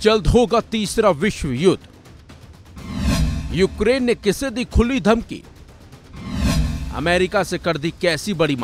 जल्द होगा तीसरा विश्व युद्ध। यूक्रेन ने किसे दी खुली धमकी? अमेरिका से कर दी कैसी बड़ी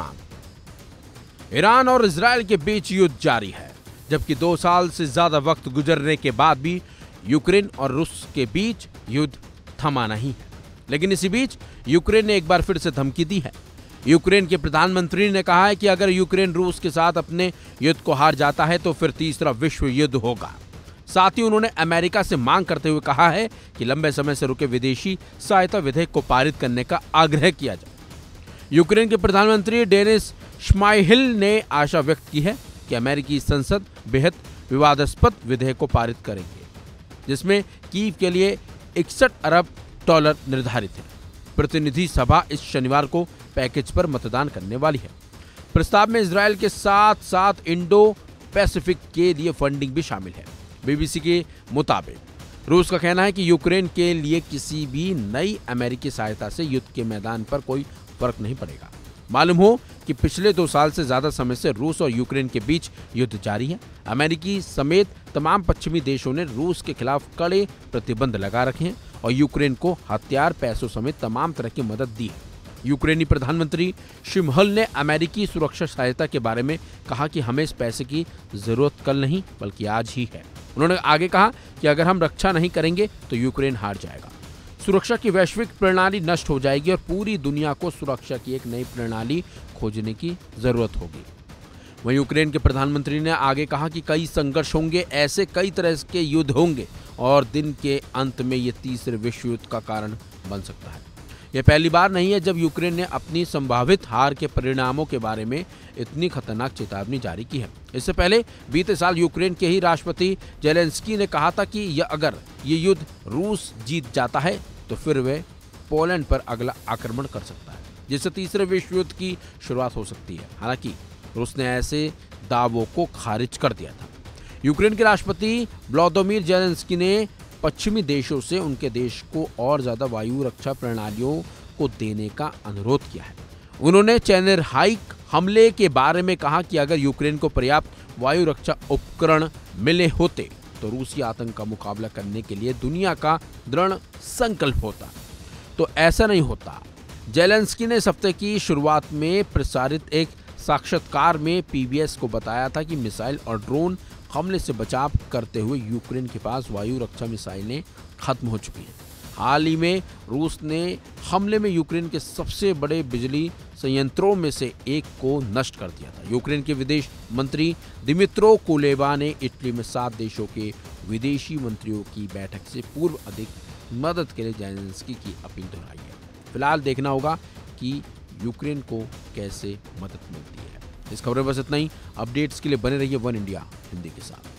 मांग? ईरान और इजरायल के बीच युद्ध जारी है, जबकि 2 साल से ज्यादा वक्त गुजरने के बाद भी यूक्रेन और रूस के बीच युद्ध थमा नहीं है। लेकिन इसी बीच यूक्रेन ने एक बार फिर से धमकी दी है। यूक्रेन के प्रधानमंत्री ने कहा है कि अगर यूक्रेन रूस के साथ अपने युद्ध को हार जाता है तो फिर तीसरा विश्व युद्ध होगा। साथ ही उन्होंने अमेरिका से मांग करते हुए कहा है कि लंबे समय से रुके विदेशी सहायता विधेयक को पारित करने का आग्रह किया जाए। यूक्रेन के प्रधानमंत्री डेनिस श्माइहिल ने आशा व्यक्त की है कि अमेरिकी संसद बेहद विवादास्पद विधेयक को पारित करेंगे, जिसमें कीव के लिए 61 अरब डॉलर निर्धारित है। प्रतिनिधि सभा इस शनिवार को पैकेज पर मतदान करने वाली है। प्रस्ताव में इजरायल के साथ साथ इंडो पैसिफिक के लिए फंडिंग भी शामिल है। बीबीसी के मुताबिक रूस का कहना है कि यूक्रेन के लिए किसी भी नई अमेरिकी सहायता से युद्ध के मैदान पर कोई फर्क नहीं पड़ेगा। मालूम हो कि पिछले 2 साल से ज्यादा समय से रूस और यूक्रेन के बीच युद्ध जारी है। अमेरिकी समेत तमाम पश्चिमी देशों ने रूस के खिलाफ कड़े प्रतिबंध लगा रखे हैं और यूक्रेन को हथियार, पैसों समेत तमाम तरह की मदद दी है। यूक्रेनी प्रधानमंत्री श्माइहिल ने अमेरिकी सुरक्षा सहायता के बारे में कहा कि हमें इस पैसे की जरूरत कल नहीं बल्कि आज ही है। उन्होंने आगे कहा कि अगर हम रक्षा नहीं करेंगे तो यूक्रेन हार जाएगा। सुरक्षा की वैश्विक प्रणाली नष्ट हो जाएगी और पूरी दुनिया को सुरक्षा की एक नई प्रणाली खोजने की जरूरत होगी। वहीं यूक्रेन के प्रधानमंत्री ने आगे कहा कि कई संघर्ष होंगे, ऐसे कई तरह के युद्ध होंगे और दिन के अंत में ये तीसरे विश्व युद्ध का कारण बन सकता है। यह पहली बार नहीं है जब यूक्रेन ने अपनी संभावित हार के परिणामों के बारे में इतनी खतरनाक चेतावनी जारी की है। इससे पहले बीते साल यूक्रेन के ही राष्ट्रपति जेलेंस्की ने कहा था कि अगर ये युद्ध रूस जीत जाता है तो फिर वे पोलैंड पर अगला आक्रमण कर सकता है, जिससे तीसरे विश्व युद्ध की शुरुआत हो सकती है। हालांकि रूस ने ऐसे दावों को खारिज कर दिया था। यूक्रेन के राष्ट्रपति व्लादिमीर जेलेंस्की ने पश्चिमी देशों से उनके देश को और ज्यादा वायु रक्षा प्रणालियों को देने का अनुरोध किया है। उन्होंने चेरनाइक हमले के बारे में कहा कि अगर यूक्रेन को पर्याप्त वायु रक्षा उपकरण मिले होते तो रूसी आतंक का मुकाबला करने के लिए दुनिया का दृढ़ संकल्प होता, तो ऐसा नहीं होता। जेलेंस्की ने इस हफ्ते की शुरुआत में प्रसारित एक साक्षात्कार में पीबीएस को बताया था कि मिसाइल और ड्रोन हमले से बचाव करते हुए यूक्रेन के पास वायु रक्षा मिसाइलें खत्म हो चुकी हैं। हाल ही में रूस ने हमले में यूक्रेन के सबसे बड़े बिजली संयंत्रों में से एक को नष्ट कर दिया था। यूक्रेन के विदेश मंत्री दिमित्रो कुलेबा ने इटली में 7 देशों के विदेशी मंत्रियों की बैठक से पूर्व अधिक मदद के लिए जेलेंस्की की अपील दोहराई है। फिलहाल देखना होगा कि यूक्रेन को कैसे मदद मिलती है। इस खबर में बस इतना ही। अपडेट्स के लिए बने रहिए वन इंडिया हिंदी के साथ।